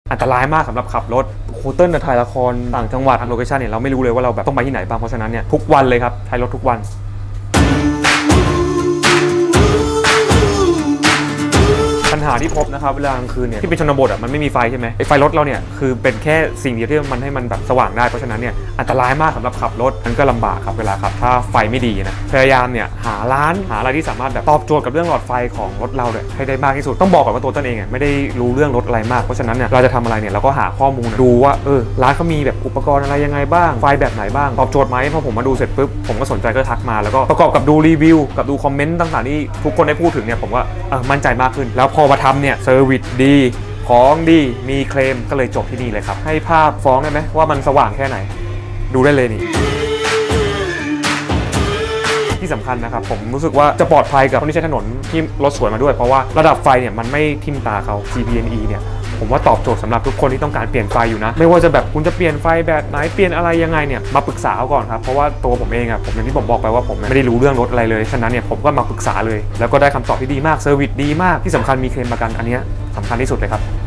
อันตรายมากสำหรับขับรถโคเติ้ลถ่ายละครต่างจังหวัดทางโลเคชั่นเนี่ยเราไม่รู้เลยว่าเราแบบต้องไปที่ไหนบ้างเพราะฉะนั้นเนี่ยทุกวันเลยครับใช้รถทุกวันปัญหาที่พบนะครับเวลากลางคืนเนี่ยที่เป็นชนบทมันไม่มีไฟใช่ไหมไฟรถเราเนี่ยคือเป็นแค่สิ่งเดียวที่มันให้มันแบบสว่างได้เพราะฉะนั้นเนี่ยอันตรายมากสำหรับขับรถมันก็ลำบากครับเวลาขับถ้าไฟไม่ดีนะพยายามเนี่ยหาร้านหาอะไรที่สามารถแบบตอบโจทย์กับเรื่องหลอดไฟของรถเราเนี่ยให้ได้มากที่สุดต้องบอกก่อนว่าตัวต้นเองไม่ได้รู้เรื่องรถอะไรมากเพราะฉะนั้นเนี่ยเราจะทำอะไรเนี่ยเราก็หาข้อมูลดูว่าร้านเขามีแบบอุปกรณ์อะไรยังไงบ้างไฟแบบไหนบ้างตอบโจทย์ไหมพอผมมาดูเสร็จปุ๊บผมก็สนใจก็ทักมาแล้วก็ประกอบกับดูรีวิวกับดูคอมเมนต์ต่างๆที่ทุกคนได้พูดถึงเนี่ยผมว่ามั่นใจมากขึ้นแล้วพอมาทำเนี่ยเซอร์วิสดีของดีมีเคลมก็เลยจบที่นี่เลยครับให้ภาพฟ้องได้ไหมว่ามันสว่างแค่ไหนดูได้เลยนี่ที่สำคัญนะครับผมรู้สึกว่าจะปลอดภัยกับคนที่ใช้ถนนที่รถสวยมาด้วยเพราะว่าระดับไฟเนี่ยมันไม่ทิ่มตาเขา CPNE เนี่ยผมว่าตอบโจทย์สำหรับทุกคนที่ต้องการเปลี่ยนไฟอยู่นะไม่ว่าจะแบบคุณจะเปลี่ยนไฟแบบไหนเปลี่ยนอะไรยังไงเนี่ยมาปรึกษาก่อนครับเพราะว่าตัวผมเองผมอย่างที่ผมบอกไปว่าผมไม่ได้รู้เรื่องรถอะไรเลยฉะนั้นเนี่ยผมก็มาปรึกษาเลยแล้วก็ได้คำตอบที่ดีมากเซอร์วิสดีมากที่สำคัญมีเคลมประกันอันนี้สำคัญที่สุดเลยครับ